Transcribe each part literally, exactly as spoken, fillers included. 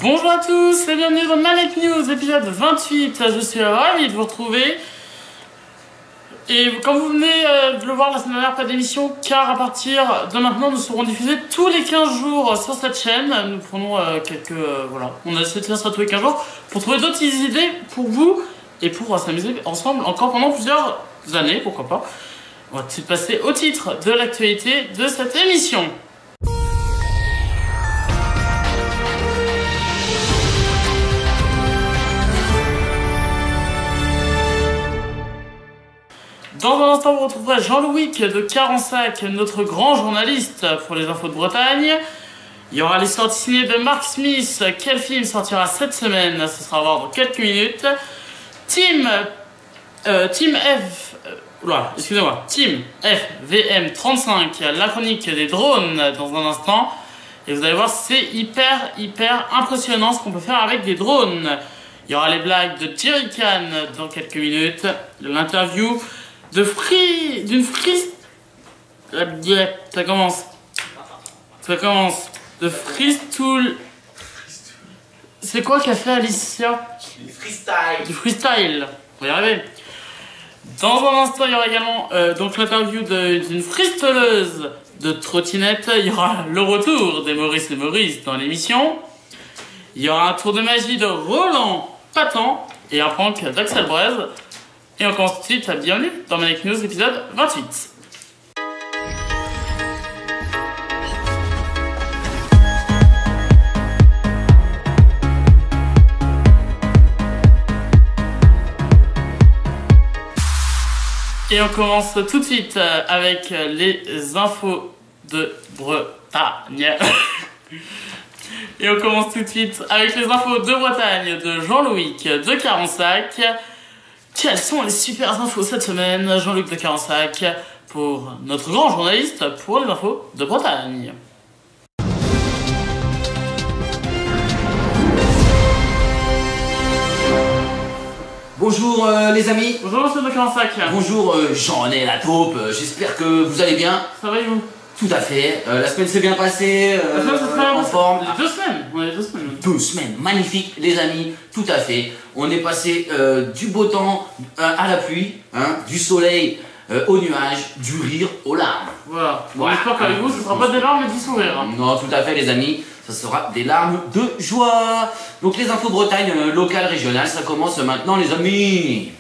Bonjour à tous et bienvenue dans Manette News, épisode vingt-huit. Je suis ravi de vous retrouver. Et comme vous venez de le voir la semaine dernière, pas d'émission, car à partir de maintenant, nous serons diffusés tous les quinze jours sur cette chaîne. Nous prenons quelques... voilà, on a essayé de faire ça tous les quinze jours pour trouver d'autres idées pour vous et pour s'amuser ensemble encore pendant plusieurs années, pourquoi pas. On va tout de suite passer au titre de l'actualité de cette émission. Dans un instant, vous retrouverez Jean-Louis de Carensac, notre grand journaliste pour les infos de Bretagne. Il y aura les sorties signées de Mark Smith. Quel film sortira cette semaine? Ce sera à voir dans quelques minutes. Team, euh, Team F, euh, voilà, excusez-moi, Team F V M trente-cinq, la chronique des drones dans un instant. Et vous allez voir, c'est hyper, hyper impressionnant ce qu'on peut faire avec des drones. Il y aura les blagues de Jerry Can dans quelques minutes. L'interview de free, d'une free, ça commence, ça commence, de freestyle. C'est quoi qu'a fait Alicia? Du freestyle. Du freestyle, on va y arriver. Dans un instant, il y aura également euh, donc l'interview d'une freestyleuse de trottinette. Il y aura le retour des Maurice et Maurice dans l'émission. Il y aura un tour de magie de Roland Patan et un prank d'Axel Braise. Et on commence tout de suite, bienvenue dans Manette News, épisode vingt-huit. Et on commence tout de suite avec les infos de Bretagne. Et on commence tout de suite avec les infos de Bretagne de Jean-Louis de Carensac. Quelles sont les super infos cette semaine, Jean-Luc de Carensac, pour notre grand journaliste pour les infos de Bretagne. Bonjour euh, les amis. Bonjour monsieur de Carensac. Bonjour euh, Jean-René la taupe, euh, j'espère que vous allez bien. Ça va et vous? Tout à fait, euh, la semaine s'est bien passée, euh, la semaine, euh, en forme. Deux semaines, on est deux semaines. Deux semaines, magnifique les amis, tout à fait. On est passé euh, du beau temps euh, à la pluie, hein, du soleil euh, au nuage, du rire aux larmes. Voilà, on voilà. espère qu'avec vous ce ne sera pas des larmes mais du sourire. Non, tout à fait les amis, ça sera des larmes de joie. Donc les infos Bretagne euh, locales, régionales, ça commence maintenant les amis.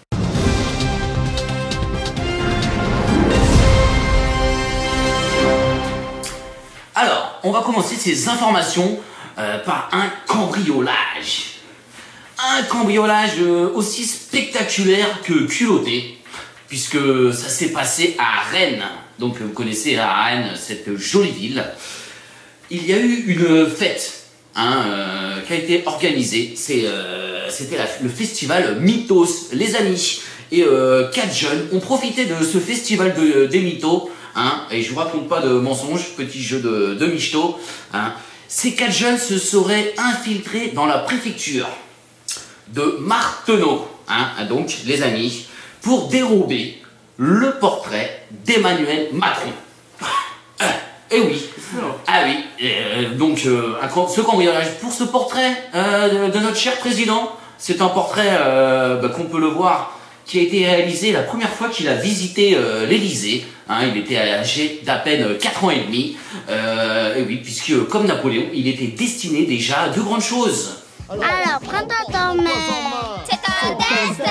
Alors, on va commencer ces informations euh, par un cambriolage. Un cambriolage euh, aussi spectaculaire que culotté, puisque ça s'est passé à Rennes. Donc vous connaissez à Rennes cette jolie ville. Il y a eu une fête hein, euh, qui a été organisée. C'était euh, le festival Mythos, les amis. Et euh, quatre jeunes ont profité de ce festival de, des mythos. Hein, et je vous raconte pas de mensonges, petit jeu de, de michto. Hein. Ces quatre jeunes se seraient infiltrés dans la préfecture de Martenot, hein, donc les amis, pour dérober le portrait d'Emmanuel Macron. Euh, et oui, ah oui, euh, donc euh, ce cambriolage pour ce portrait euh, de, de notre cher président, c'est un portrait euh, bah, qu'on peut le voir, qui a été réalisé la première fois qu'il a visité euh, l'Elysée. Hein, il était âgé d'à peine quatre ans et demi. Euh, et oui, puisque comme Napoléon, il était destiné déjà à de grandes choses. Alors, prends-toi ton main. C'est un destin.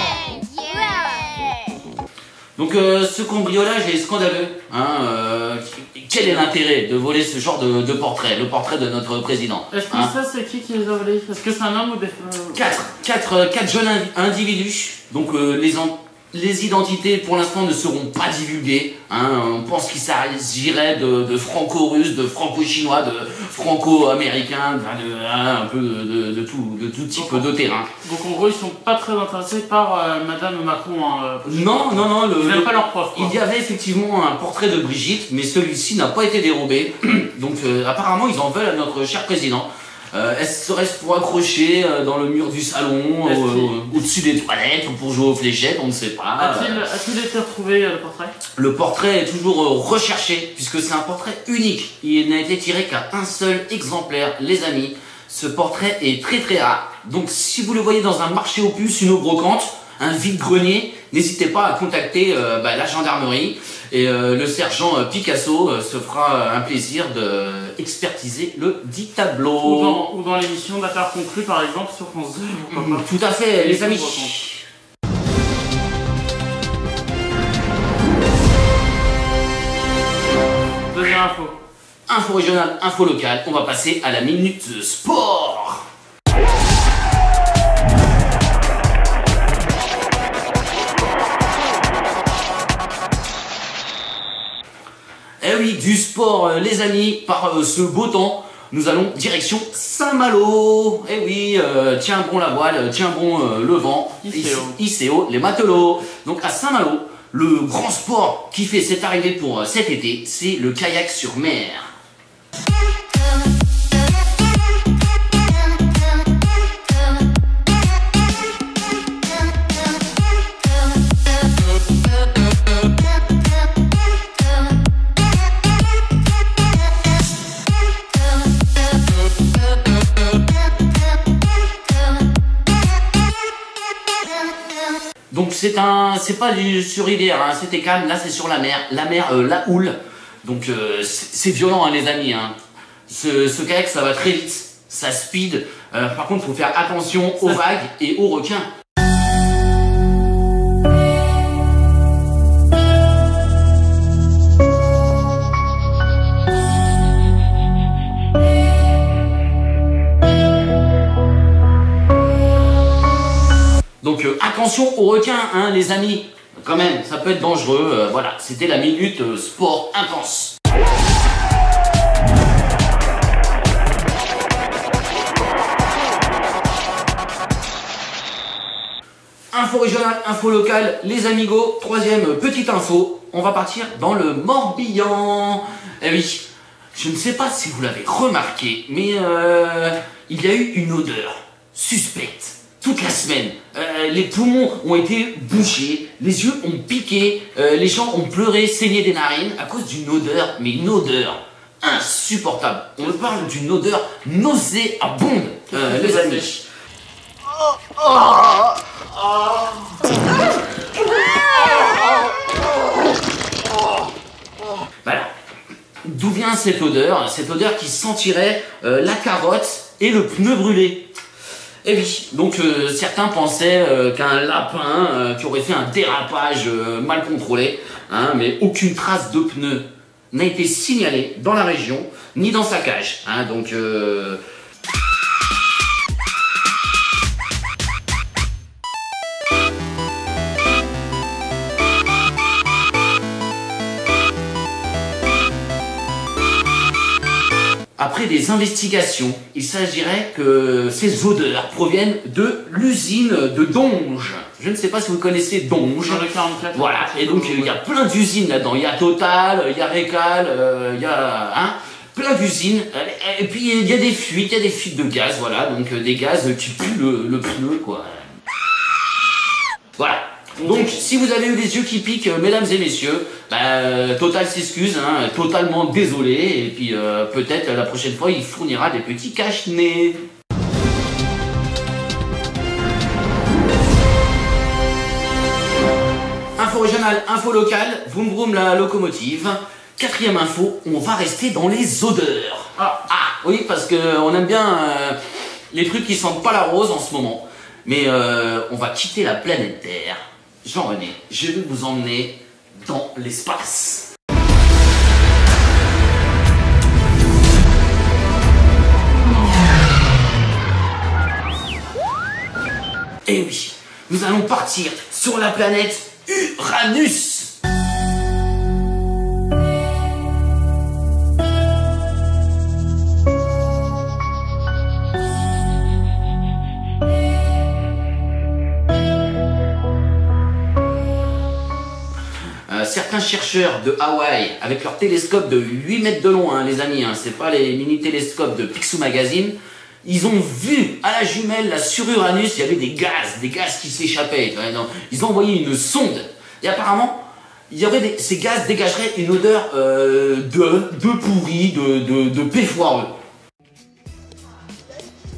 Yeah. Donc euh, ce cambriolage est scandaleux. Hein, euh, quel est l'intérêt de voler ce genre de, de portrait, le portrait de notre président? Est-ce que hein? ça c'est qui qui les a volés? Est-ce que c'est un homme ou des femmes? Quatre, quatre, quatre jeunes individus. Donc euh, les, les identités pour l'instant ne seront pas divulguées. Hein. On pense qu'il s'agirait de, de franco-russes, de franco-chinois, de franco-américains, de, hein, un peu de, de, de, tout, de tout type donc, de terrain. Donc en gros ils sont pas très intéressés par euh, Madame Macron. Hein, non, non, non, le, ils n'aiment le, pas leur prof. Il y avait effectivement un portrait de Brigitte, mais celui-ci n'a pas été dérobé. Donc euh, apparemment ils en veulent à notre cher président. Euh, Serait-ce pour accrocher euh, dans le mur du salon, euh, au-dessus des toilettes, ou pour jouer aux fléchettes, on ne sait pas. A-t-il été retrouvé euh, le portrait? Le portrait est toujours euh, recherché, puisque c'est un portrait unique. Il n'a été tiré qu'à un seul exemplaire, les amis. Ce portrait est très très rare. Donc si vous le voyez dans un marché aux puces, une eau brocante, un vide-grenier, n'hésitez pas à contacter euh, bah, la gendarmerie et euh, le sergent euh, Picasso euh, se fera euh, un plaisir d'expertiser le dit tableau. Ou dans, ou dans l'émission d'affaires conclues par exemple sur France deux. Mmh, tout à fait, les, les amis. Deuxième info. Info régionale, info locale, on va passer à la minute sport. Eh oui, du sport, euh, les amis, par euh, ce beau temps, nous allons direction Saint-Malo. Eh oui, euh, tiens bon la voile, tiens bon euh, le vent, I C O. I C O, les matelots. Donc à Saint-Malo, le grand sport qui fait cette arrivée pour euh, cet été, c'est le kayak sur mer. Donc c'est un, c'est pas du sur rivière, hein, c'était calme. Là c'est sur la mer, la mer, euh, la houle. Donc euh, c'est violent hein, les amis. Hein. Ce, ce kayak ça va très vite, ça speed. Euh, par contre faut faire attention aux vagues et aux requins. Donc euh, attention aux requins, hein, les amis, quand même, ça peut être dangereux. Euh, voilà, c'était la minute euh, sport intense. Info régionale, info locale, les amigos, troisième petite info, on va partir dans le Morbihan. Eh oui, je ne sais pas si vous l'avez remarqué, mais euh, il y a eu une odeur suspecte. Toute la semaine, euh, les poumons ont été bouchés, les yeux ont piqué, euh, les gens ont pleuré, saigné des narines à cause d'une odeur, mais une odeur insupportable. On parle d'une odeur nauséabonde, euh, les amis. Voilà. D'où vient cette odeur? Cette odeur qui sentirait euh, la carotte et le pneu brûlé. Et oui, donc euh, certains pensaient euh, qu'un lapin euh, qui aurait fait un dérapage euh, mal contrôlé, hein, mais aucune trace de pneu n'a été signalée dans la région, ni dans sa cage. Hein, donc... Euh... Après des investigations, il s'agirait que ces odeurs proviennent de l'usine de Donge. Je ne sais pas si vous connaissez Donge. Dans le quarante-quatre. Voilà, et donc il y a plein d'usines là-dedans. Il y a Total, il y a Recal, euh, il y a hein, plein d'usines. Et puis il y a des fuites, il y a des fuites de gaz, voilà. Donc des gaz qui puent le, le pneu, quoi. Voilà. Donc, si vous avez eu les yeux qui piquent, euh, mesdames et messieurs, bah, Total s'excuse, hein, totalement désolé, et puis euh, peut-être la prochaine fois, il fournira des petits cache-nez. Info régionale, info locale, vroom vroom la locomotive. Quatrième info, on va rester dans les odeurs. Ah, ah oui, parce qu'on aime bien euh, les trucs qui sentent pas la rose en ce moment. Mais euh, on va quitter la planète Terre. Jean-René, je vais vous emmener dans l'espace. Et oui, nous allons partir sur la planète Uranus. Certains chercheurs de Hawaï, avec leur télescope de huit mètres de long, hein, les amis, hein, c'est pas les mini-télescopes de Picsou Magazine, ils ont vu à la jumelle, là, sur Uranus, il y avait des gaz, des gaz qui s'échappaient. Ils ont envoyé une sonde, et apparemment, il y aurait des, ces gaz dégageraient une odeur euh, de, de pourri, de, de, de péfoireux.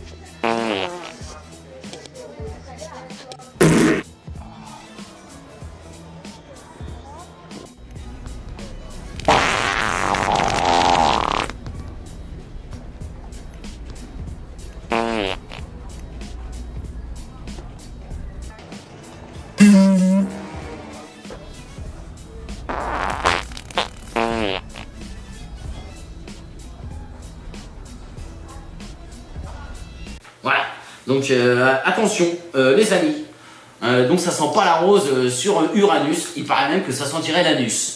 Donc euh, attention euh, les amis, euh, donc ça sent pas la rose euh, sur Uranus, il paraît même que ça sentirait l'anus.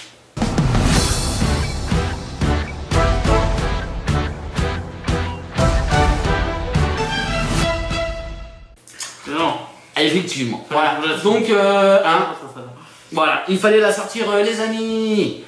Non. Effectivement. Voilà. Donc, euh, hein, voilà, il fallait la sortir, euh, les amis.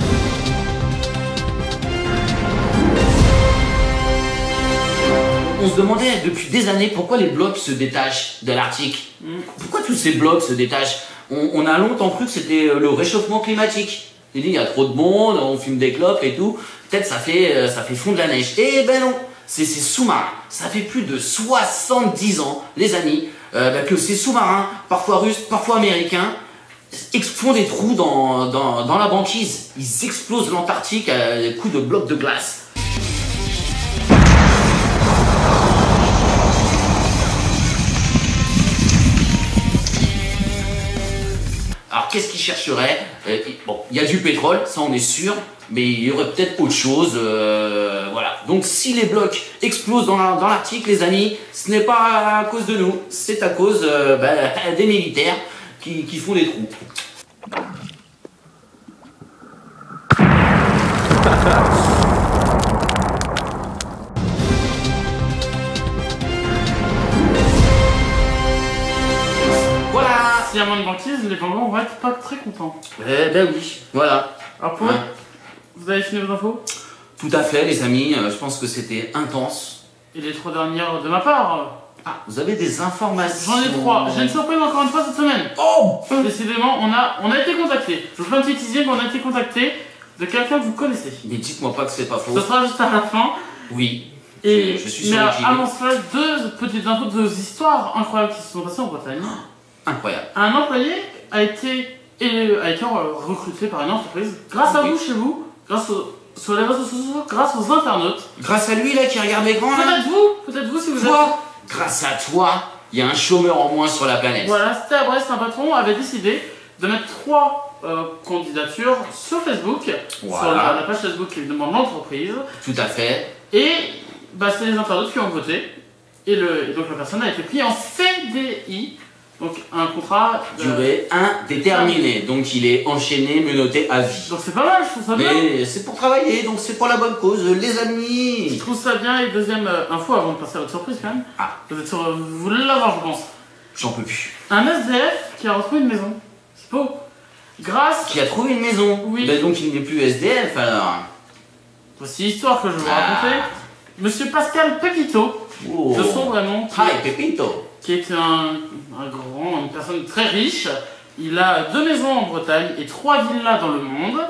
On se demandait depuis des années pourquoi les blocs se détachent de l'Arctique. Mm. Pourquoi tous ces blocs se détachent? on, on a longtemps cru que c'était le réchauffement climatique. Il dit, il y a trop de monde, on fume des clopes et tout. Peut-être ça fait, ça fait fondre la neige. Eh ben non, c'est ces sous-marins. Ça fait plus de soixante-dix ans, les amis, euh, bah, que ces sous-marins, parfois russes, parfois américains, font des trous dans, dans, dans la banquise. Ils explosent l'Antarctique à coups de blocs de glace. Alors qu'est-ce qu'ils chercheraient? euh, Bon, il y a du pétrole, ça on est sûr, mais il y aurait peut-être autre chose, euh, voilà. Donc si les blocs explosent dans l'Arctique, les amis, ce n'est pas à cause de nous, c'est à cause euh, bah, des militaires qui, qui font des trous. S'il y a moins de banquise, les Penguins vont être pas très contents. Eh ben oui, voilà. Alors pour ouais. Vous avez fini vos infos? Tout à fait les amis, euh, je pense que c'était intense. Et les trois dernières de ma part? Ah, vous avez des informations? J'en ai trois. J'ai une surprise encore une fois cette semaine. Oh! Décidément, on a, on a été contacté. Je vous fais un petit teasing, mais on a été contacté de quelqu'un que vous connaissez. Mais dites-moi pas que c'est pas faux. Ce sera juste à la fin. Oui. Et je suis mais sur avant cela, deux petites infos, deux histoires incroyables qui se sont passées en Bretagne. Incroyable. Un employé a été, a été recruté par une entreprise grâce à vous chez vous, grâce aux, sur les réseaux sociaux, grâce aux internautes. Grâce à lui là qui regarde l'écran là. Peut-être vous, peut-être vous si vous toi, êtes... grâce à toi, il y a un chômeur en moins sur la planète. Voilà, c'était à Brest, un patron avait décidé de mettre trois euh, candidatures sur Facebook, voilà. Sur la, la page Facebook évidemment de l'entreprise. Tout à fait. Et bah, c'est les internautes qui ont voté. Et, le, et donc la personne a été prise en C D I. Donc un contrat de... durée indéterminée, donc il est enchaîné, menotté à vie. Donc c'est pas mal, je trouve ça bien. Mais c'est pour travailler, donc c'est pour la bonne cause, les amis. Je trouve ça bien. Et deuxième euh, info avant de passer à votre surprise quand même. Ah. Vous, êtes sur, vous voulez l'avoir je pense. J'en peux plus. Un S D F qui a retrouvé une maison. C'est beau. Grâce... Qui a trouvé une maison. Oui. Ben donc il n'est plus S D F alors. Voici l'histoire que je vais vous ah. raconter. Monsieur Pascal Pepito, oh. de son vrai nom. Hi Pepito. Qui est un, un grand, une personne très riche. Il a deux maisons en Bretagne et trois villas dans le monde.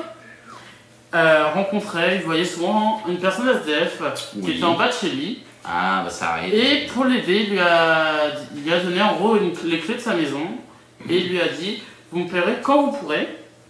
Euh, rencontrait, il voyait souvent une personne S D F oui. qui était en bas de chez lui. Ah bah ça arrive. Et pour l'aider, il lui a, il lui a donné en gros une, les clés de sa maison. Et il lui a dit, vous me paierez quand vous pourrez.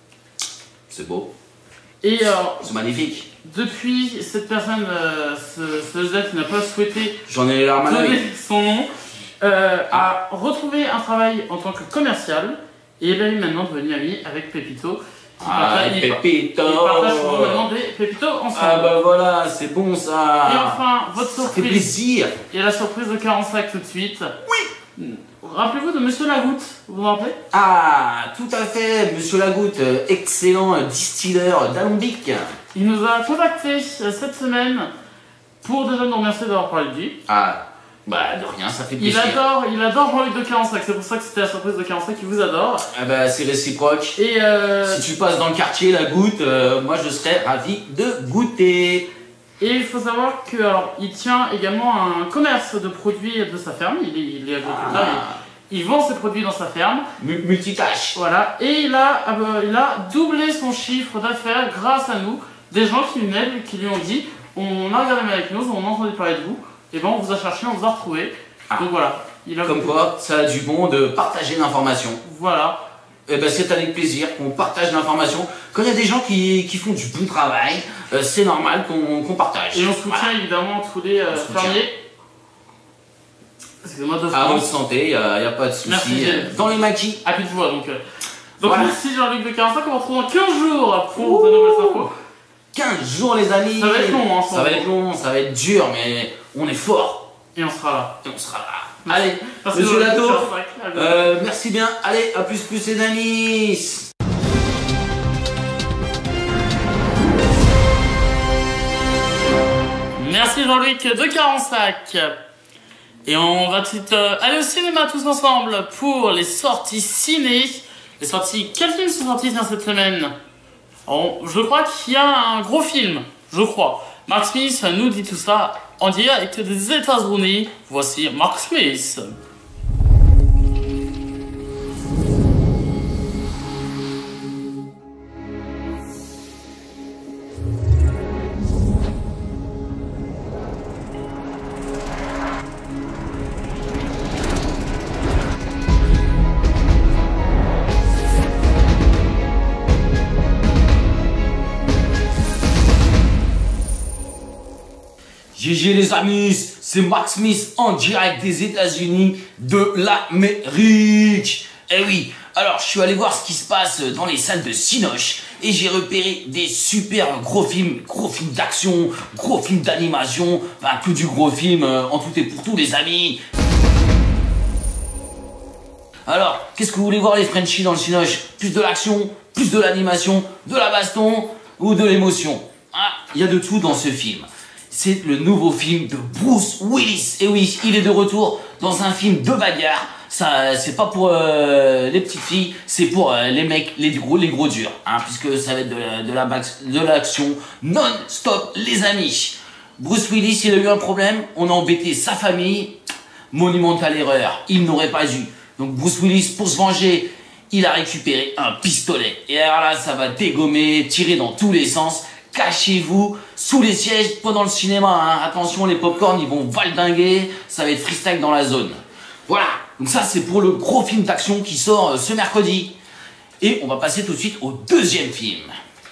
C'est beau. Et euh, c'est magnifique. Depuis, cette personne, euh, ce, ce S D F qui n'a pas souhaité J'en ai les larmes à l'œil. son nom. Euh, a retrouvé un travail en tant que commercial et il est maintenant devenu ami avec Pepito. Ah, partage, Pepito! Ils partagent maintenant des Pepito ensemble. Ah bah voilà, c'est bon ça! Et enfin, votre surprise. Ça fait plaisir! Et la surprise de quarante-cinq tout de suite. Oui! Rappelez-vous de Monsieur Lagoutte, vous vous rappelez? Ah, tout à fait, Monsieur Lagoutte, excellent distilleur d'alambic. Il nous a contacté cette semaine pour déjà nous remercier d'avoir parlé de lui. Ah. Bah de rien, ça fait plaisir. Il adore, il adore Jean-Luc de quarante-cinq, c'est pour ça que c'était la surprise de quarante-cinq qui vous adore. Ah bah c'est réciproque. Et euh... si tu passes dans le quartier la goutte, euh, moi je serais ravi de goûter. Et il faut savoir que alors il tient également un commerce de produits de sa ferme, il est, il est agriculteur, ah. il, il vend ses produits dans sa ferme. M multitâche. Voilà, et il a, euh, il a doublé son chiffre d'affaires grâce à nous, des gens qui venaient, qui lui ont dit, on a regardé avec nous, on a entendu parler de vous. Et ben on vous a cherché, on vous a retrouvé. Ah. Donc voilà. Il a Comme quoi, ça a du bon de partager l'information. Voilà. Et ben c'est avec plaisir qu'on partage l'information. Quand il y a des gens qui, qui font du bon travail, euh, c'est normal qu'on qu'on partage. Et on soutient voilà. évidemment tous les euh, fermiers. Excusez-moi de à votre santé, il n'y a, a pas de souci. Dans les maquis. À plus de voix donc. Euh... Donc voilà. Merci Jean-Luc de quarante-cinq, on va retrouver dans quinze jours pour Ouh. de nouvelles infos. quinze jours les amis. Ça va être long hein. Ça va être long, ça va être dur mais on est fort. Et on sera là. Et on sera là. Allez, Merci monsieur Lato, Jean-Luc. euh, merci bien. Allez, à plus plus les amis. Merci Jean-Luc de Carensac. Et on va tout de suite euh, aller au cinéma tous ensemble pour les sorties ciné. Les sorties, quels films sont sortis dans cette semaine? Alors, je crois qu'il y a un gros film, je crois. Mark Smith nous dit tout ça en direct des États-Unis. Voici Mark Smith. G G les amis, c'est Mark Smith en direct des États-Unis de l'Amérique. Eh oui, alors je suis allé voir ce qui se passe dans les salles de Cinoche et j'ai repéré des super gros films, gros films d'action, gros films d'animation, enfin que du gros film euh, en tout et pour tout les amis. Alors, qu'est-ce que vous voulez voir les Frenchies dans le Cinoche? Plus de l'action, plus de l'animation, de la baston ou de l'émotion? Ah, il y a de tout dans ce film. C'est le nouveau film de Bruce Willis. Et oui, il est de retour dans un film de bagarre. Ça, c'est pas pour euh, les petites filles, c'est pour euh, les mecs, les gros, les gros durs, hein, puisque ça va être de la, de la, de l'action non-stop, les amis. Bruce Willis, il a eu un problème, on a embêté sa famille. Monumentale erreur, il n'aurait pas dû. Donc Bruce Willis, pour se venger, il a récupéré un pistolet. Et alors là, ça va dégommer, tirer dans tous les sens. Cachez-vous sous les sièges pendant le cinéma, hein. Attention, les popcorn ils vont valdinguer, ça va être freestyle dans la zone. Voilà, donc ça c'est pour le gros film d'action qui sort euh, ce mercredi. Et on va passer tout de suite au deuxième film.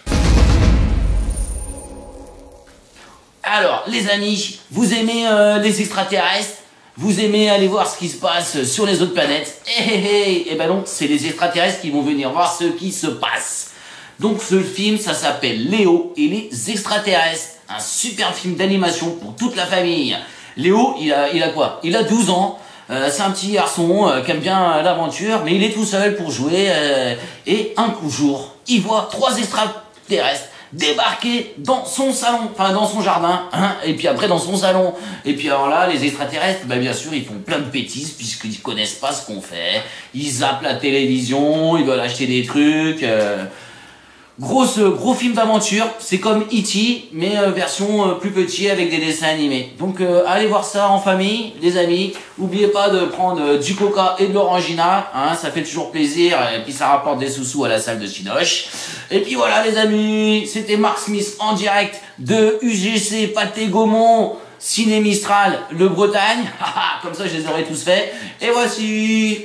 Alors les amis, vous aimez euh, les extraterrestres? Vous aimez aller voir ce qui se passe sur les autres planètes? Eh eh eh, eh ben non, c'est les extraterrestres qui vont venir voir ce qui se passe. Donc ce film, ça s'appelle Léo et les extraterrestres. Un super film d'animation pour toute la famille. Léo, il a, il a quoi? Il a douze ans. Euh, c'est un petit garçon euh, qui aime bien euh, l'aventure, mais il est tout seul pour jouer. Euh, et un coup jour, il voit trois extraterrestres débarquer dans son salon, enfin dans son jardin, hein, et puis après dans son salon. Et puis alors là, les extraterrestres, bah bien sûr, ils font plein de bêtises puisqu'ils connaissent pas ce qu'on fait. Ils zappent la télévision, ils veulent acheter des trucs. Euh, Grosse, gros film d'aventure, c'est comme E T mais euh, version euh, plus petit avec des dessins animés. Donc euh, allez voir ça en famille, les amis. N'oubliez pas de prendre euh, du coca et de l'orangina, hein, ça fait toujours plaisir et puis ça rapporte des sous-sous à la salle de Cinoche. Et puis voilà les amis, c'était Mark Smith en direct de U G C Pâté Gaumont, Ciné Mistral, le Bretagne. Comme ça je les aurais tous faits. Et voici...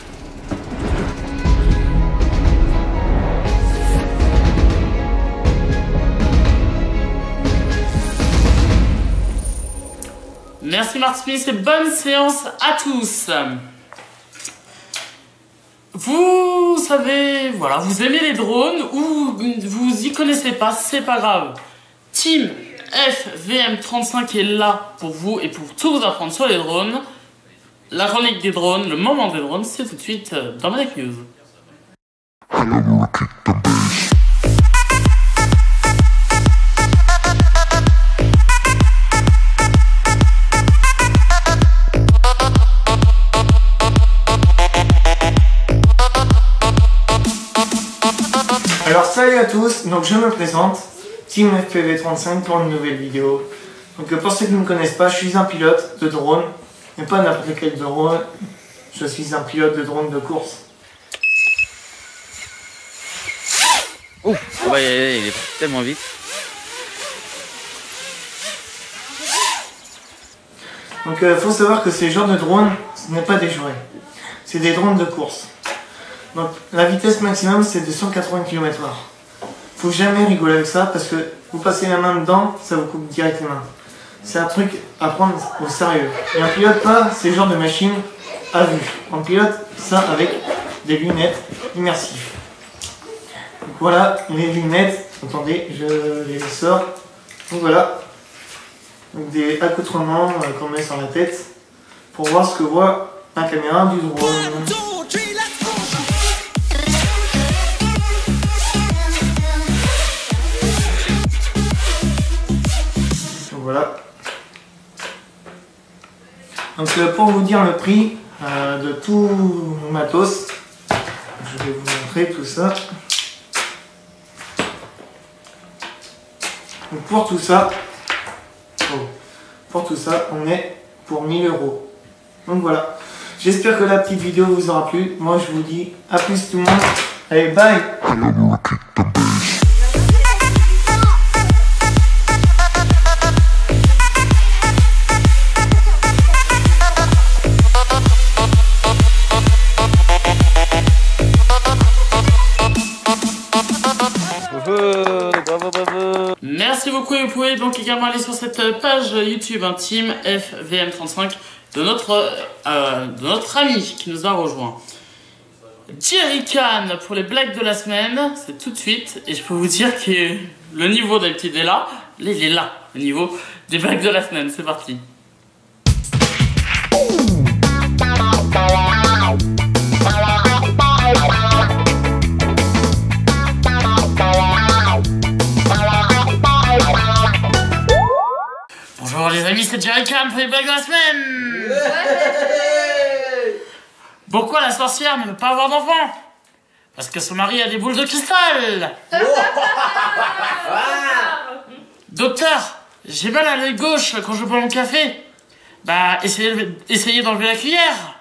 Merci Mark Smith et bonne séance à tous. Vous savez, voilà, vous aimez les drones ou vous y connaissez pas, c'est pas grave. Team F V M trente-cinq est là pour vous et pour tout vous apprendre sur les drones. La chronique des drones, le moment des drones, c'est tout de suite dans Maniac News. Alors salut à tous, donc je me présente, Team F P V trente-cinq pour une nouvelle vidéo. Donc pour ceux qui ne me connaissent pas, je suis un pilote de drone, mais pas n'importe quel drone, je suis un pilote de drone de course. Ouf, on va y aller, il est tellement vite. Donc il euh, faut savoir que ces genres de drones, ce n'est pas des jouets, c'est des drones de course. Donc la vitesse maximum c'est de cent quatre-vingts kilomètres heure. Faut jamais rigoler avec ça parce que vous passez la main dedans, ça vous coupe direct les mains. C'est un truc à prendre au sérieux. Et on pilote pas ces genres de machines à vue. On pilote ça avec des lunettes immersives. Donc voilà les lunettes, attendez, je les sors. Donc voilà. Donc des accoutrements euh, qu'on met sur la tête pour voir ce que voit la caméra du drone. Donc voilà. Donc euh, pour vous dire le prix euh, de tout mon matos, je vais vous montrer tout ça. Donc pour tout ça, oh, pour tout ça, on est pour mille euros. Donc voilà. J'espère que la petite vidéo vous aura plu. Moi je vous dis à plus tout le monde. Allez, bye. Merci beaucoup et vous pouvez donc également aller sur cette page YouTube hein, Team F V M trente-cinq de notre, euh, de notre ami qui nous a rejoint. Jerry Can pour les blagues de la semaine, c'est tout de suite et je peux vous dire que le niveau d'habitude est là, il est là, le niveau des blagues de la semaine, c'est parti. Bonjour les amis, c'est Jerry Can pour les blagues de la semaine. Ouais. Pourquoi la sorcière ne veut pas avoir d'enfant? Parce que son mari a des boules de cristal. Docteur, j'ai mal à l'œil gauche quand je bois mon café. Bah, essayez, essayez d'enlever la cuillère.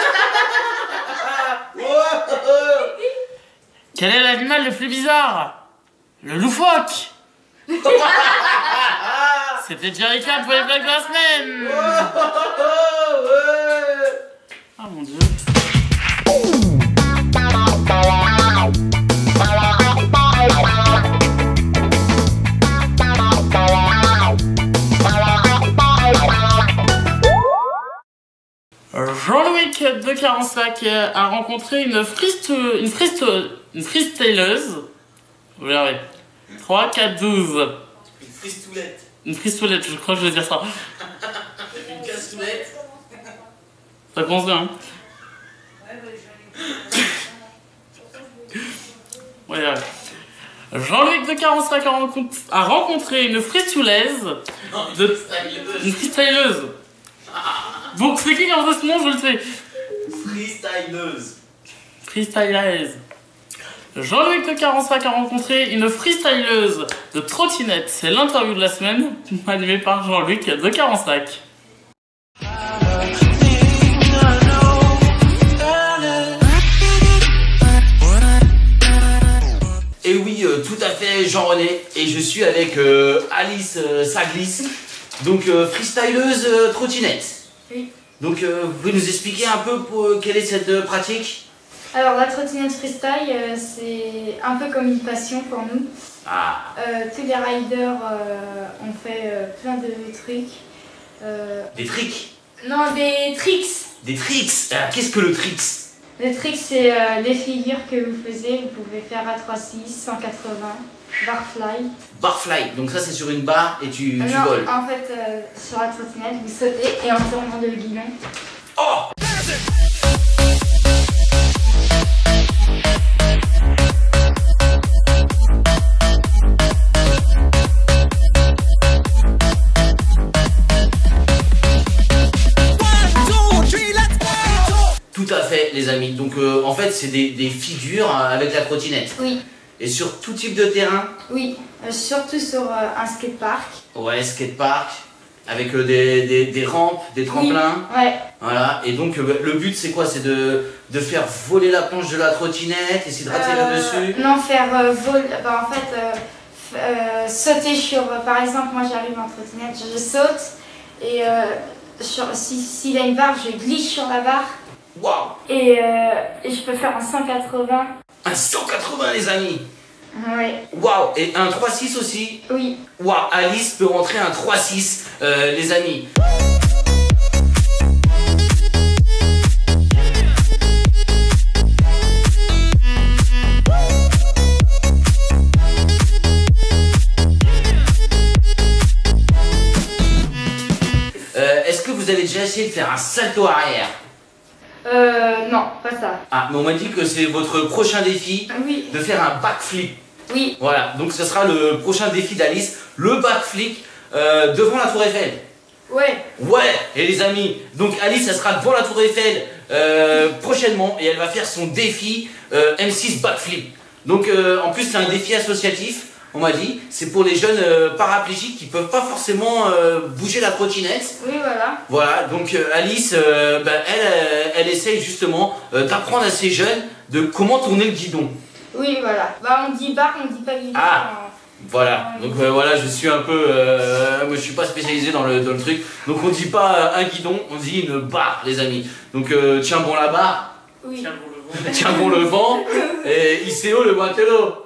Quel est l'animal le plus bizarre? Le loufoque. C'était Jerry Can pour les blagues de la semaine. Ah mon dieu. Jean-Louis de Carensac a rencontré une friste, une friste, une freestyleuse. Vous verrez. trois, quatre, douze. Une fristoulette. Une fristoulette, je crois que je vais dire ça. Une castoulette. Ça commence bien, hein. Ouais, ouais. Jean-Luc de Carensac a, rencontré, a rencontré une fristoulaise. Non, une de, freestyleuse. Une freestyleuse. Donc c'est qui qui a inventé ce nom, je le sais. Freestyleuse. Freestyleuse. Jean-Luc de Carensac a rencontré une freestyleuse de trottinette. C'est l'interview de la semaine, animée par Jean-Luc de Carensac. Et oui, euh, tout à fait, Jean-René. Et je suis avec euh, Alice euh, Saglis, donc euh, freestyleuse euh, trottinette. Oui. Donc, euh, vous pouvez nous expliquer un peu pour, euh, quelle est cette euh, pratique? Alors la trottinette freestyle, euh, c'est un peu comme une passion pour nous. Ah. Euh, tous les riders euh, ont fait euh, plein de trucs. Euh, Des tricks? non, des tricks. Des tricks? Alors, qu'est-ce que le tricks? Les tricks, c'est euh, les figures que vous faisiez. Vous pouvez faire à trois six, cent quatre-vingts, barfly. Barfly, donc ça c'est sur une barre et tu, Euh, tu non, voles. en fait, euh, sur la trottinette, vous sautez et en tournant le guidon. Oh! Tout à fait, les amis. Donc euh, en fait, c'est des, des figures euh, avec la trottinette. Oui, Et sur tout type de terrain. oui, euh, surtout sur euh, un skatepark. Ouais, skatepark, avec euh, des, des, des rampes, des tremplins. Oui, ouais. Voilà. Et donc euh, le but, c'est quoi? C'est de, de faire voler la planche de la trottinette, essayer de rater Euh, là-dessus. Non, faire euh, vol. Bah, en fait, euh, f- euh, sauter sur. euh, par exemple, moi j'arrive en trottinette, je saute et euh, sur, si, s'il y a une barre, je glisse sur la barre Waouh! et, euh, et je peux faire un cent quatre-vingts. Un cent quatre-vingts, les amis! Ouais, Waouh! Et un trois six aussi? oui. Waouh! Alice peut rentrer un trois six, euh, les amis. salto arrière? Euh, non, pas ça. Ah, mais on m'a dit que c'est votre prochain défi Oui, de faire un backflip. oui. Voilà, donc ce sera le prochain défi d'Alice, le backflip euh, devant la Tour Eiffel. Ouais. Ouais, et les amis, donc Alice, elle sera devant la Tour Eiffel euh, prochainement et elle va faire son défi euh, M six backflip. Donc euh, en plus c'est un défi associatif, on m'a dit, c'est pour les jeunes euh, paraplégiques qui peuvent pas forcément euh, bouger la trottinette. Oui, voilà. Voilà, donc euh, Alice, euh, bah, elle, euh, elle essaye justement euh, d'apprendre à ces jeunes de comment tourner le guidon. Oui, voilà. Bah, on dit barre, on dit pas guidon. Ah. Voilà, donc euh, voilà, je suis un peu, euh, moi je suis pas spécialisé dans le, dans le truc, donc on dit pas un guidon, on dit une barre les amis. Donc euh, tiens bon la barre, Oui. Tiens bon le vent. tiens bon le vent, et Iseo le matelot.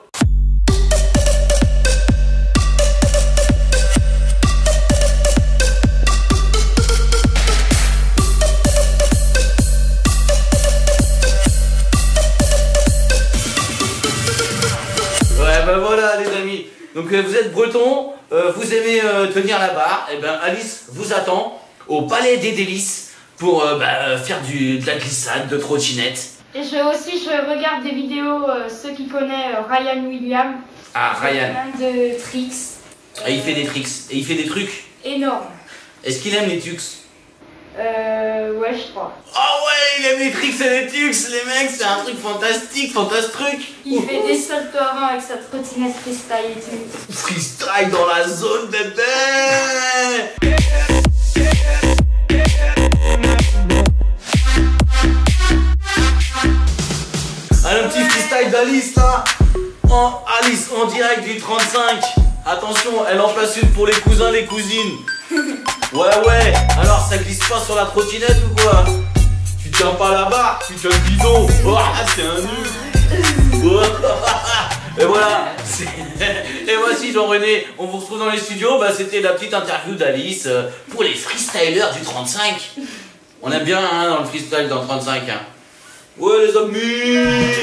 Ouais ben voilà les amis, donc euh, vous êtes breton, euh, vous aimez euh, tenir la barre, et ben Alice vous attend au Palais des Délices pour euh, bah, faire du, de la glissade, de trottinette. Et je aussi, je regarde des vidéos, euh, ceux qui connaissent euh, Ryan Williams. Ah Ryan, Plein de tricks. et il fait des tricks, et il fait des trucs. Énorme. Est-ce qu'il aime les tucs? Euh, ouais, je crois. Oh ouais, il aime les tricks et les tucs, les mecs, c'est un truc fantastique, fantastruc. Il fait des saltos avant avec sa trottinette freestyle et tout. Freestyle dans la zone, bébé. Un petit freestyle d'Alice là. En Alice en direct du trente-cinq. Attention, elle en place une pour les cousins, les cousines. Ouais ouais, alors ça glisse pas sur la trottinette ou quoi? Tu tiens pas la barre, tu tiens le bidon. Oh, c'est un nul. Et voilà. Et voici Jean-René, on vous retrouve dans les studios. Bah, c'était la petite interview d'Alice euh, pour les freestylers du trente-cinq. On aime bien hein, dans le freestyle dans le trente-cinq. Hein. Ouais les amis.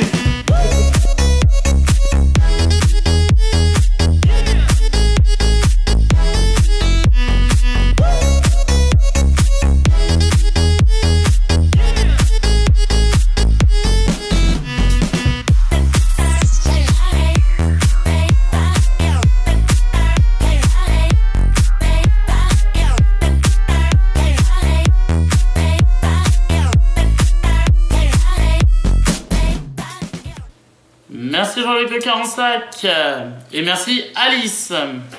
Merci Jean-Luc Le quarante-cinq et merci Alice.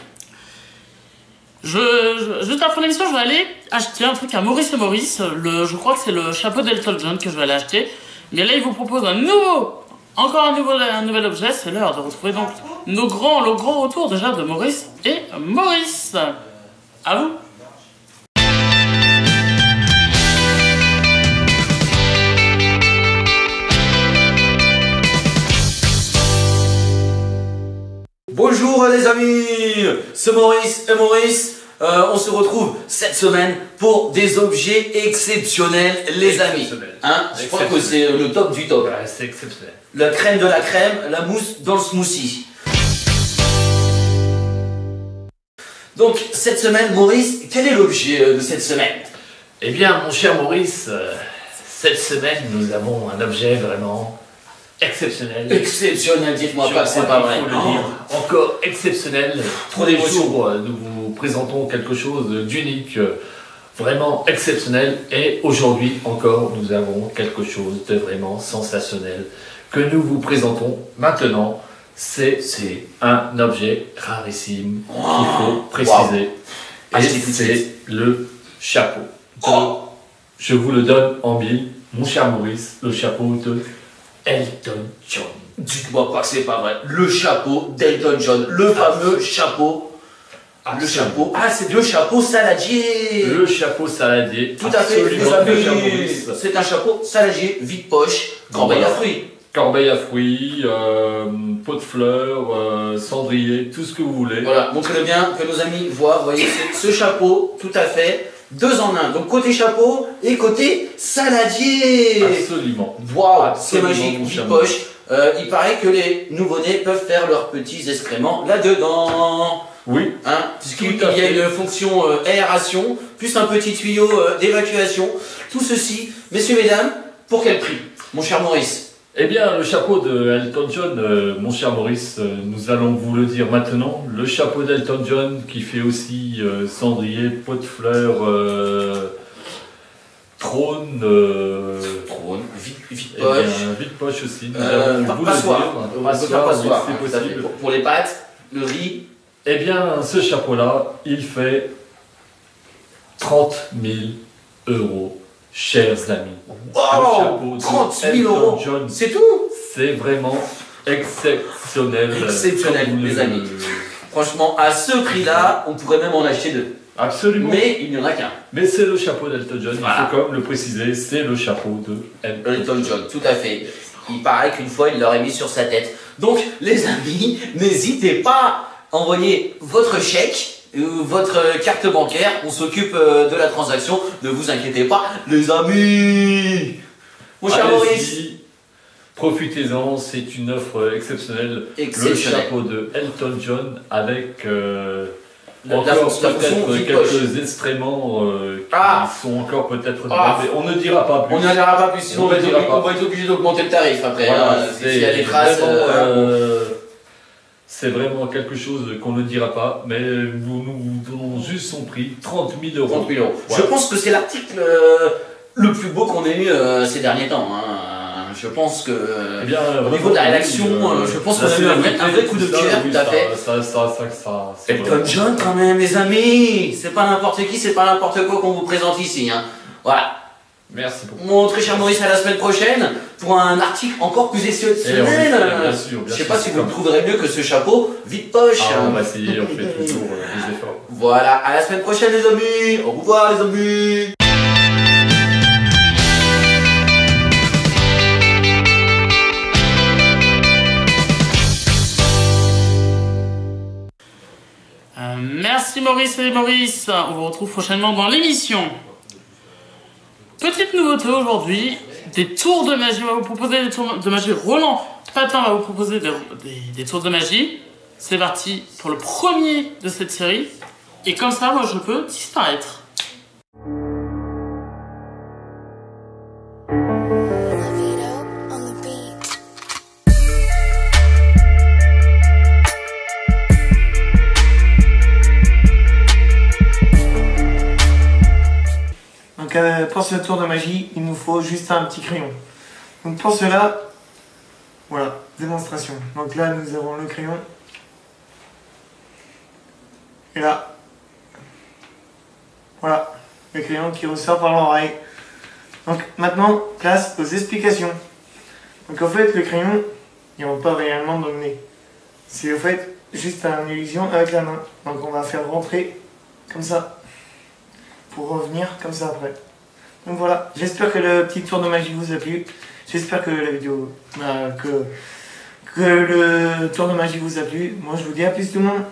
Je, je, juste après l'émission, je vais aller acheter un truc à Maurice et Maurice. Le, je crois que c'est le chapeau d'Elton John que je vais aller acheter. Mais là, il vous propose un nouveau, encore un, nouveau, un nouvel objet. C'est l'heure de retrouver donc nos grands, le grand retour déjà de Maurice et Maurice. À vous. Bonjour les amis, c'est Maurice et Maurice. Euh, on se retrouve cette semaine pour des objets exceptionnels, les amis. Hein, je crois que c'est le top du top. Ouais, c'est exceptionnel. La crème de la crème, la mousse dans le smoothie. Donc cette semaine, Maurice, quel est l'objet de cette semaine? Eh bien, mon cher Maurice, euh, cette semaine, nous avons un objet vraiment exceptionnel. Exceptionnel, dites-moi pas que c'est pas vrai. Il faut le dire. Encore exceptionnel. Trop Tous les d'émotion. jours, euh, nous vous présentons quelque chose d'unique, euh, vraiment exceptionnel. Et aujourd'hui encore, nous avons quelque chose de vraiment sensationnel que nous vous présentons maintenant. C'est C'est un objet rarissime qu'il faut Wow. préciser. Ah, Et je l'ai tout de c'est suite. le chapeau. Oh. Je vous le donne en mille, mon cher Maurice, le chapeau de Elton John. Dites-moi pas que c'est pas vrai. Le chapeau d'Elton John, le fameux chapeau. Ah, le Absolument. chapeau. Ah, c'est le chapeau saladier. Le chapeau saladier. Tout à fait, les absolument, mon cher amis. Maurice. C'est un chapeau saladier, vide poche, corbeille à fruits. Corbeille à fruits, euh, pot de fleurs, euh, cendrier, tout ce que vous voulez. Voilà, montrez-le bien, que nos amis voient. Vous voyez, c'est ce chapeau, tout à fait, deux en un. Donc côté chapeau et côté saladier. Absolument. Waouh, c'est Absolument, magique, mon vide cher poche. Euh, il paraît que les nouveau-nés peuvent faire leurs petits excréments là-dedans. Oui. Hein, puisqu'il Tout à y a fait. une fonction euh, aération, plus un petit tuyau euh, d'évacuation. Tout ceci, messieurs, mesdames, pour quel prix, mon cher Maurice? Eh bien, le chapeau de Elton John, euh, mon cher Maurice, euh, nous allons vous le dire maintenant. Le chapeau d'Elton John qui fait aussi euh, cendrier, pot de fleurs, euh, trône, euh, Trône, vite, vite eh poche. bien, vide poche aussi. Nous Euh, allons pa- vous passoire. le On dire. peut faire Passoire, passoire, oui, hein, c'est tout à fait. possible. Pour, pour les pâtes, le riz. Eh bien, ce chapeau-là, il fait trente mille euros, chers amis. Le chapeau Oh, de trente mille Elton euros, John, c'est tout. c'est vraiment exceptionnel. Exceptionnel, Comme les le- amis. Franchement, à ce prix-là, on pourrait même en acheter deux. Absolument. Mais il n'y en a qu'un. Mais c'est le chapeau d'Elton John, Voilà. il faut quand même le préciser, c'est le chapeau de Elton, Elton John, tout à fait. Il paraît qu'une fois, il l'aurait mis sur sa tête. Donc, les amis, n'hésitez pas à envoyer votre chèque, ou votre carte bancaire. On s'occupe euh, de la transaction. Ne vous inquiétez pas, les amis. Mon cher Allez-y, Maurice. profitez-en, c'est une offre exceptionnelle. Le Exceptionnel. chapeau de Elton John avec euh, La- la encore fonction- la fonction peut-être vide quelques poche. excréments euh, qui Ah. sont encore peut-être Ah. mais on ne dira pas plus. On n'en dira pas plus, sinon On on va, ne être dira obligé, pas. on va être obligé d'augmenter le tarif après. Voilà, hein. c'est S'il y a des traces. vraiment, euh, euh, c'est vraiment quelque chose qu'on ne dira pas, mais nous nous donnons juste son prix, trente mille euros. trente mille euros. Voilà. Je pense que c'est l'article euh, le plus beau qu'on ait eu euh, ces derniers temps. hein. Je pense que euh, Eh bien, au niveau de la rédaction, euh, je pense qu'on a eu un vrai- un vrai coup de ça, cœur, oui, tout à ça, fait. Ça, ça, ça, ça, c'est Elton vraiment- John quand même, les amis. C'est pas n'importe qui, c'est pas n'importe quoi qu'on vous présente ici. hein. Voilà. Merci beaucoup. Mon très cher Maurice, à la semaine prochaine pour un article encore plus Et on exceptionnel. espère, bien sûr, bien Je sais sûr, pas si c'est vous le comme- trouverez mieux que ce chapeau vide poche. Ah, on va essayer, on fait toujours euh, des efforts. Voilà, à la semaine prochaine les amis. Au revoir les amis. Euh, merci Maurice et Maurice. On vous retrouve prochainement dans l'émission. Petite nouveauté aujourd'hui, des tours de magie. On va vous proposer des tours de magie. Roland Patin va vous proposer des, des- des tours de magie. C'est parti pour le premier de cette série. Et comme ça, moi, je peux disparaître. Donc euh, pour ce tour de magie, il nous faut juste un petit crayon. Donc pour cela, voilà, démonstration. Donc là, nous avons le crayon. Et là, voilà, le crayon qui ressort par l'oreille. Donc maintenant, place aux explications. Donc en fait, le crayon, il ne va pas réellement dans le nez. C'est en fait juste une illusion avec la main. Donc on va faire rentrer comme ça. Pour revenir comme ça après. Donc voilà, j'espère que le petit tour de magie vous a plu. J'espère que la vidéo, euh, que, que le tour de magie vous a plu. Moi je vous dis à plus tout le monde.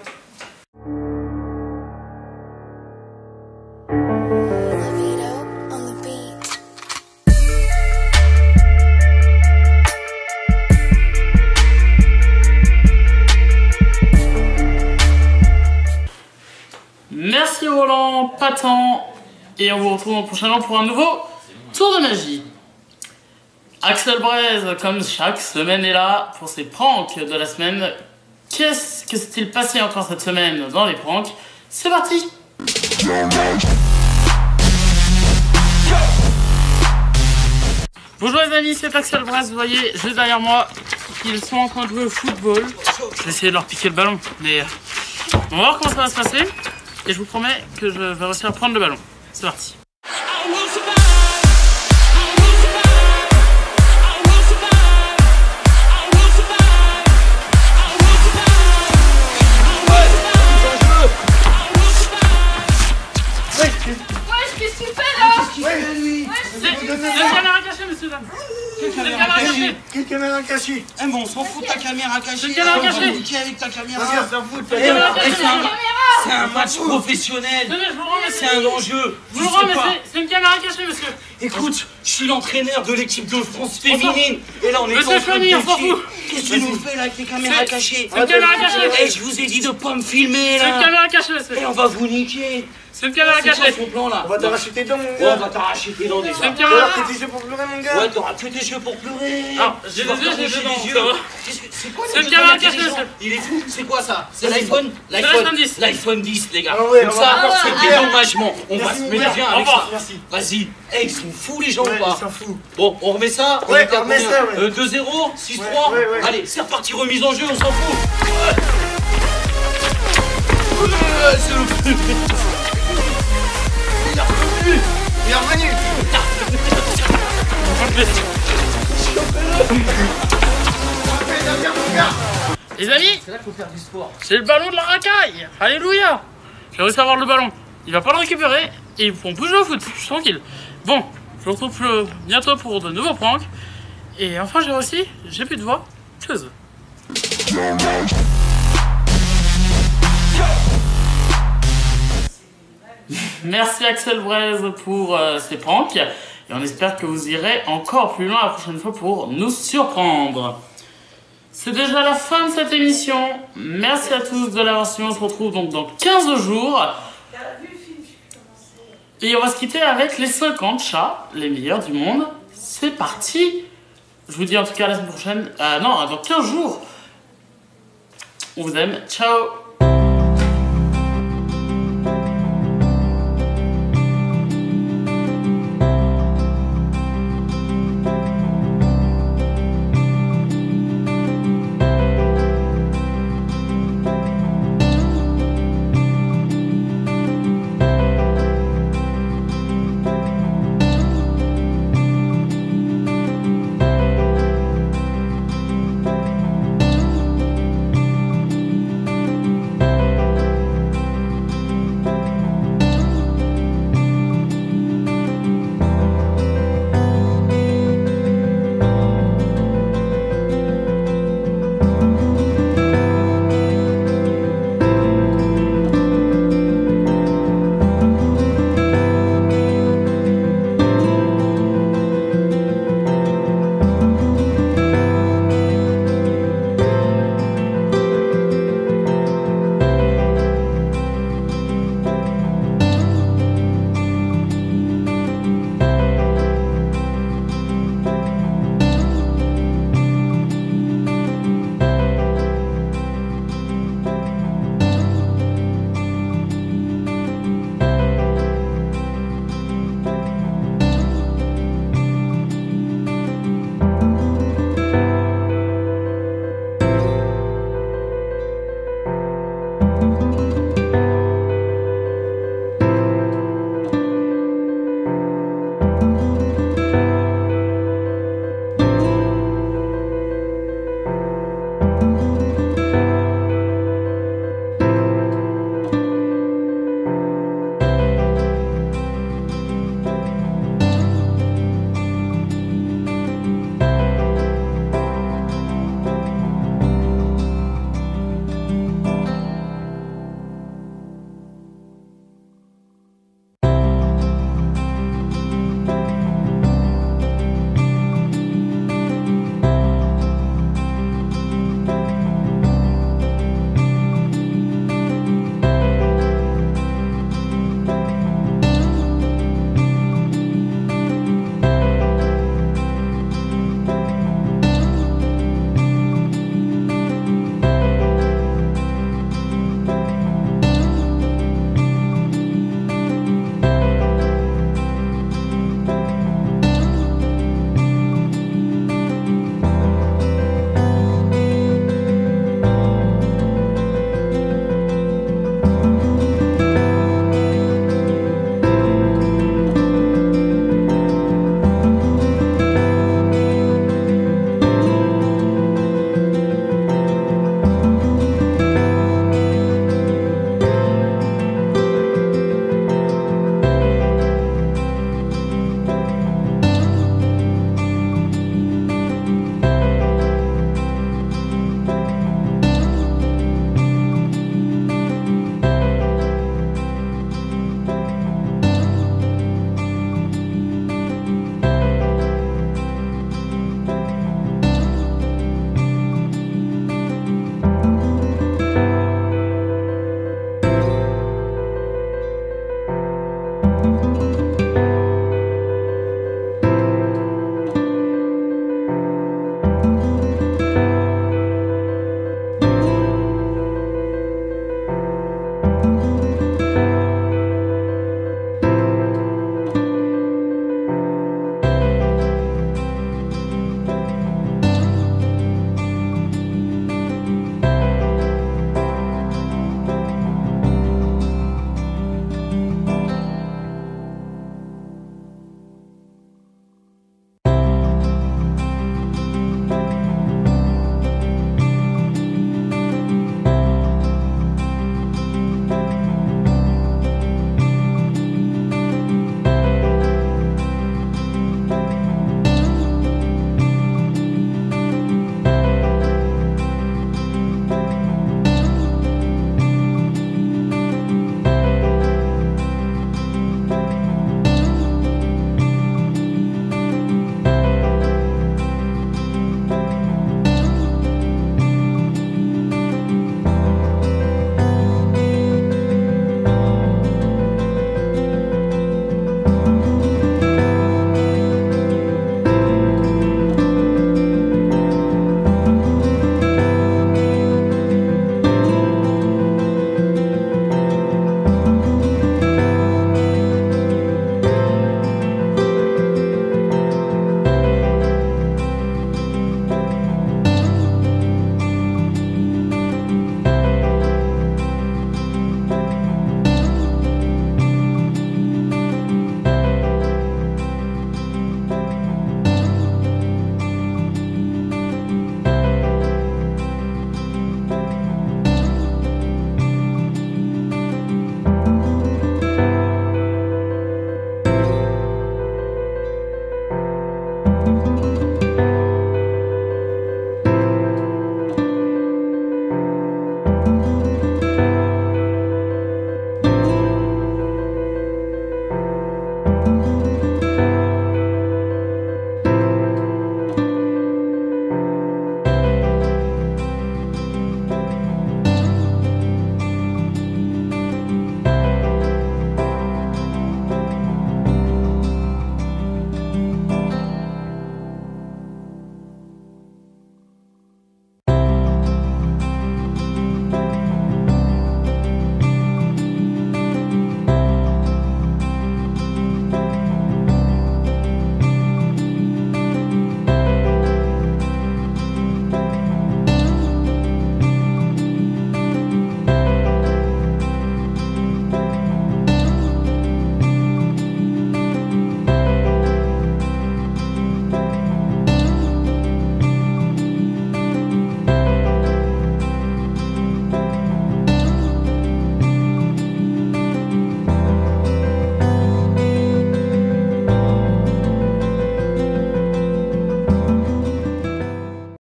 Merci Roland Patin. Et on vous retrouve prochainement pour un nouveau tour de magie. Axel Braise, comme chaque semaine, est là pour ses pranks de la semaine. Qu'est-ce que s'est-il passé encore cette semaine dans les pranks? C'est parti. Bonjour les amis, c'est Axel Braise. Vous voyez, juste derrière moi, ils sont en train de jouer au football. Je vais essayer de leur piquer le ballon, mais on va voir comment ça va se passer. Et je vous promets que je vais réussir à prendre le ballon. C'est parti. Qu'est-ce que tu fais là? C'est une caméra cachée, monsieur dame. C'est une caméra cachée. Quelle caméra cachée? Eh bon, on s'en fout de ta caméra cachée. C'est une caméra On s'en cachée. fout qui est avec ta caméra? Regarde, ça fout. C'est une caméra cachée, monsieur. C'est un match professionnel. Tenez, je vous le rends, monsieur. C'est un enjeu. Je vous le rends, mais c'est- c'est une caméra cachée, monsieur. Écoute, je suis l'entraîneur de l'équipe de France féminine. Et là, on est Monsieur en train de Chouani, on s'en défier. fout. Qu'est-ce que tu nous fais là avec les caméras C'est- cachées? c'est une caméra cachée. Eh, je vous ai dit de pas me filmer C'est une là. caméra cachée, monsieur. Et on va vous niquer. C'est une caméra C'est quoi cachée. son plan là? On va t'arracher tes dents, mon Ouais, gars. on va t'arracher tes dents déjà. C'est une Tu vas caméra. avoir tes yeux pour pleurer, mon gars. Ouais, t'auras que tes yeux pour pleurer. Ah, j'ai Tu vas des yeux, faire j'ai des bouger dents, les ça yeux. va. Qu'est-ce que- C'est quoi C'est une le caméra téléphone cachée, intelligent? monsieur. Il est fou, c'est quoi ça? C'est l'iPhone? l'iPhone dix. L'iPhone dix, les gars. Ah ouais, Comme on va ça, voir, c'est c'est des bien. engagements. On va Merci, se mon mettre gars. bien Au avec revoir. ça. Merci. Vas-y. Eh, ils sont fous les gens Ouais, ou pas? ils s'en foutent. Bon, on remet ça? On Ouais, était à on remet combien? ça, ouais. Euh, deux zéro, six trois. Ouais, ouais, ouais. Allez, c'est reparti, remise en jeu, on s'en fout. Ouais, c'est le plus. Il est revenu. Il est revenu. Les amis, C'est là qu'il faut faire du sport. c'est le ballon de la racaille. Alléluia. J'ai réussi à avoir le ballon. Il va pas le récupérer et on peut jouer au foot. Je suis tranquille. Bon, je vous retrouve euh, bientôt pour de nouveaux pranks. Et enfin, j'ai réussi. J'ai plus de voix. Tchuss. Merci Axel Braise pour euh, ces pranks. Et on espère que vous irez encore plus loin la prochaine fois pour nous surprendre. C'est déjà la fin de cette émission. Merci à tous de l'avoir suivi. On se retrouve donc dans quinze jours. Et on va se quitter avec les cinquante chats, les meilleurs du monde. C'est parti. Je vous dis en tout cas à la semaine prochaine. Euh, non, dans quinze jours. On vous aime. Ciao.